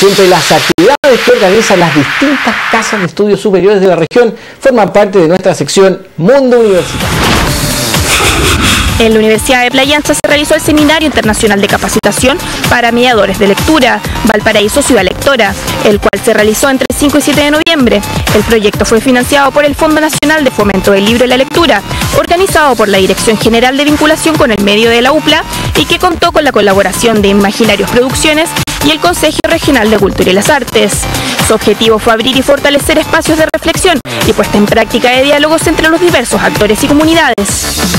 Siempre las actividades que organizan las distintas casas de estudios superiores de la región forman parte de nuestra sección Mundo Universitario. En la Universidad de Playa Ancha se realizó el Seminario Internacional de Capacitación para Mediadores de Lectura, Valparaíso Ciudad Lectora, el cual se realizó entre el 5 y 7 de noviembre. El proyecto fue financiado por el Fondo Nacional de Fomento del Libro y la Lectura, organizado por la Dirección General de Vinculación con el Medio de la UPLA y que contó con la colaboración de Imaginarios Producciones y el Consejo Regional de Cultura y las Artes. Su objetivo fue abrir y fortalecer espacios de reflexión y puesta en práctica de diálogos entre los diversos actores y comunidades.